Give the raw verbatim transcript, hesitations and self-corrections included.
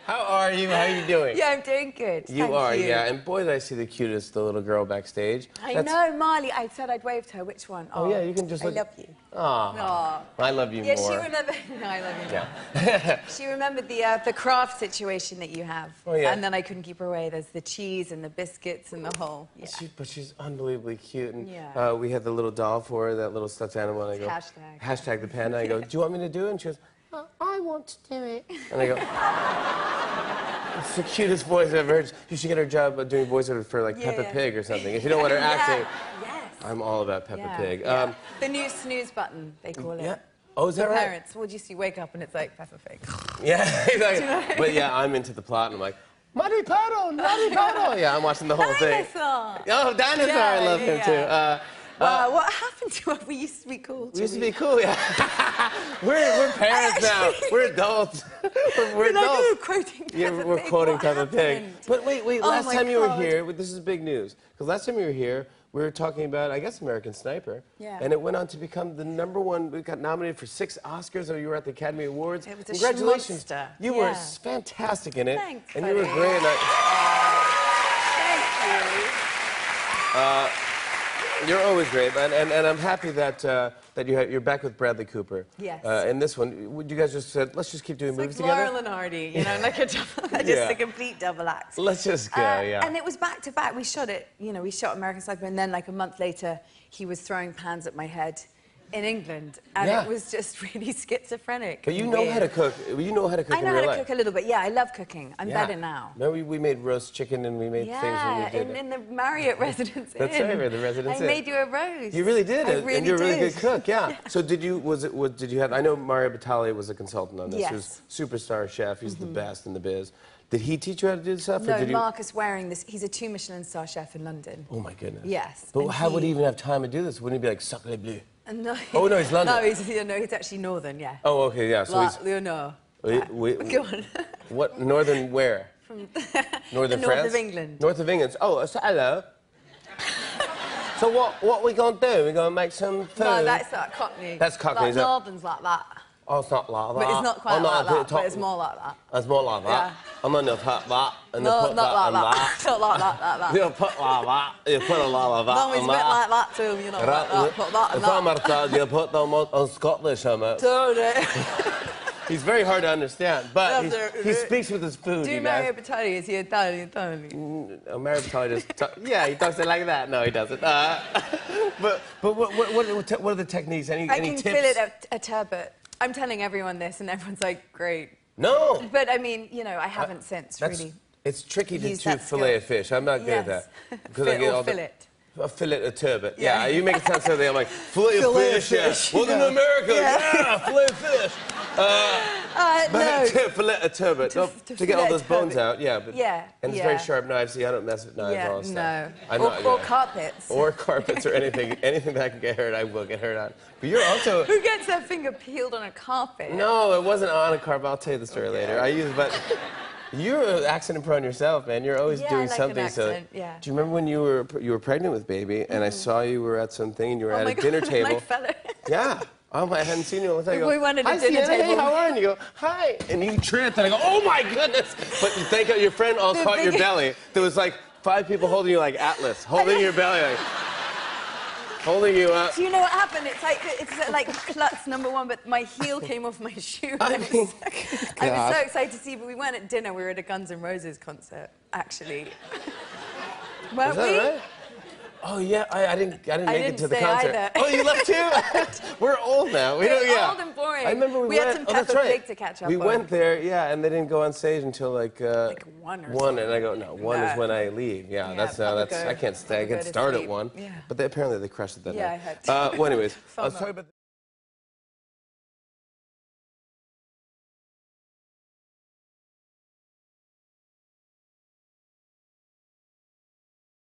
How are you? How are you doing? Yeah, I'm doing good. You Thank are, you. yeah. And boy, did I see the cutest, the little girl backstage. I That's... know, Marley. I said I'd wave to her. Which one? Oh, yeah, you can just look. I love you. Aw. I love you yeah, more. Yeah, she remembered. No, I love you more. Yeah. She remembered the uh, the craft situation that you have. Oh, yeah. And then I couldn't keep her away. There's the cheese and the biscuits and the whole. Yeah. She, but she's unbelievably cute. And Yeah. uh, we had the little doll for her, that little stuffed animal. And I go, hashtag. Hashtag the panda. I go, do you want me to do it? And she goes, oh, I want to do it. And I go, it's the cutest voice I've ever heard. You should get her job doing voiceover for like Yeah, Peppa yeah. Pig or something. If you don't want her acting, Yes. I'm all about Peppa Yeah, Pig. yeah. Um, the new snooze button, they call it. yeah. Oh, is that For right? parents, what do you see? Wake up and it's like Peppa Pig. Yeah, exactly. But yeah, I'm into the plot and I'm like, Mariparo, Mariparo. Yeah, I'm watching the whole thing. Dinosaur. Oh, Dinosaur, Yeah, I love him yeah. too. Uh, Wow, uh, what happened to us? We used to be cool. we used to be cool, yeah. we're, we're parents now. We're adults. we're we're We're like, adults. oh, quoting Yeah, Peppa we're Pig. quoting What Peppa Pig. happened? But wait, wait, Oh last my time you were God. here, this is big news. Because last time you were here, we were talking about, I guess, American Sniper. Yeah. And it went on to become the number one. We got nominated for six Oscars. So you were at the Academy Awards. It was a Congratulations. schmonster. You Yeah. were fantastic in it. Thanks, and you were buddy. great. And I, Thank you. You're always great, man, and, and I'm happy that uh, that you ha you're back with Bradley Cooper. Yes. Uh, in this one, would you guys just said, let's just keep doing It's movies like together? Laurel and Hardy, you know, like a double, just Yeah. a complete double act. Let's just go, Uh, yeah. And it was back to back. We shot it, you know, we shot American Sniper, and then like a month later, he was throwing pans at my head in England, and Yeah. it was just really schizophrenic. But you and know weird. how to cook. You know how to cook I in know real how to life. cook a little bit. Yeah, I love cooking. I'm Yeah. better now. Remember we, we made roast chicken and we made things when Yeah, we did in, it. in the Marriott Residence That's Inn. right, the Residence I Inn. made you a roast. You really did I it, really and you're a really did. good cook. Yeah. yeah. So did you? Was it? Was, did you have? I know Mario Batali was a consultant on this. Yes. He was superstar chef. He's the best in the biz. Did he teach you how to do this stuff? No, or did you... Marcus Waring, this, he's a two Michelin star chef in London. Oh my goodness. Yes. But and how would he he- even have time to do this? Wouldn't he be like sacre bleu? Uh, No. Oh, no, he's London. No, he's, yeah, no, he's actually northern, yeah. Oh, okay, yeah. So La, he's. Leonor. We, Yeah. we, Go on. What northern where? From Northern the France. north of England. North of England. Oh, so hello. So what? What we gonna do? We gonna make some food? No, that's like Cockney. That's Cockney, Like is it? Northern's like that. Oh, it's not like that. But it's not quite oh, no, like I do that, top- but it's more like that. It's more like that. Yeah. I'm gonna put that and No, then put not that like and that. that. Not like that, like that. You put like that. You put a lot of that. No, it's a and bit that. like that too, you know, like that. Put that and If I'm that. at you put them on, on Scottish, I'm at. Totally. He's very hard to understand, but Yeah, he's, there- he speaks with his food. Do he you does. Mario Batali? Is he Italian, Tony? Uh, Mario Batali just ta- yeah, he talks it like that. No, he doesn't. Uh, but but what what what, what, te- what are the techniques? Any I any can tips? fill it a, a turbot. I'm telling everyone this, and everyone's like, great. No. But I mean, you know, I haven't since That's, really. It's tricky to, use to that fillet a skill. fish. I'm not good at Yes. that. Because Fit or the fillet. a fillet a turbot. Yeah. Yeah. you make it sound so. I'm like fillet, Fillet of of fish. fish, Yeah. Welcome yeah. to America. Yeah. Yeah, fillet of fish. Uh, Uh, but no. to fillet a turbot. To- no, to to get all fillet a those bones turbot. out. Yeah. But, Yeah, And it's yeah. very sharp knives. See, I don't mess with knives Yeah, all that stuff. no. I'm or, not, or yeah. carpets. Or carpets or anything. Anything that I can get hurt, I will get hurt on. But you're also. Who gets their finger peeled on a carpet? No, it wasn't on a carpet. I'll tell you the story Okay. later. I use, but you're accident prone yourself, man. You're always Yeah, doing I like an something. So, accident, yeah. do you remember when you were you were pregnant with baby, and I saw you were at something, and you were Oh at my a dinner God, table? my fellow. Yeah. Oh, I hadn't seen you in a long time. I go, We went at a "Hi, dinner Sienna, Hey, table." how are you? And you go, hi. And you tripped, and I go, oh my goodness. But you thank God your friend all The caught your big- belly. There was like five people holding you like Atlas, holding your belly, like, holding you up. Do you know what happened? It's like it's like klutz number one, but my heel came off my shoe. I I was, mean, so, I was God. so excited to see, but we weren't at dinner. We were at a Guns N' Roses concert, actually. Weren't Is that we? right? Oh yeah, I, I didn't. I didn't I make didn't it to the stay concert. either. Oh, you left too. We're old now. We We're don't. Yeah. old and boring. I remember we, We had went. some oh, that's Peppa right. Pig to catch up We on. went there, yeah, and they didn't go on stage until like. Uh, Like one or One, and I go, no, one is No. when I leave. Yeah, Yeah, that's uh, Papa that's. go- I can't stay. I Papa go can to start at sleep. one. Yeah. But they, apparently they crushed it that Yeah, night. I had to. Uh, well, anyways, I was FOMO. talking about.